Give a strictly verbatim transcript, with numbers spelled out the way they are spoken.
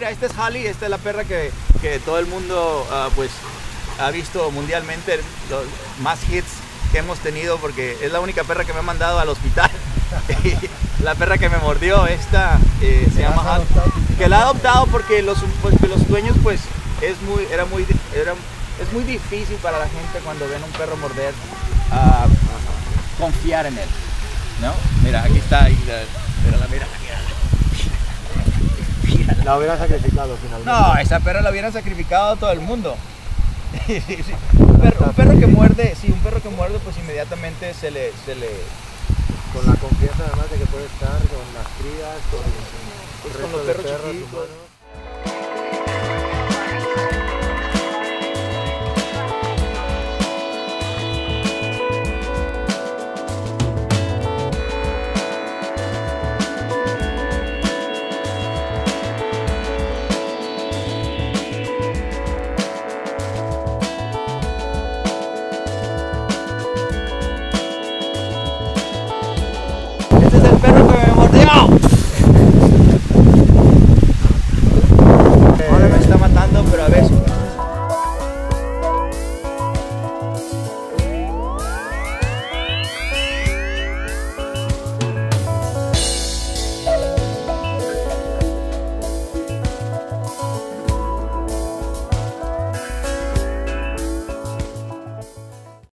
mira, esta es Holly, esta es la perra que, que todo el mundo uh, pues ha visto mundialmente, los más hits que hemos tenido, porque es la única perra que me ha mandado al hospital. La perra que me mordió, esta eh, se llama Holly, que la he adoptado porque los, pues, los dueños pues es muy, era muy, era, es muy difícil para la gente cuando ven un perro morder uh, confiar en él, ¿no? Mira, aquí está, ahí, mira, mira, mira. La hubiera sacrificado finalmente. No, esa perra la hubiera sacrificado a todo el mundo. un, perro, un perro que muerde, sí, un perro que muerde, pues inmediatamente se le, se le... Con la confianza además de que puede estar con las crías, con, pues, el con los resto de perros perros chiquitos. humanos.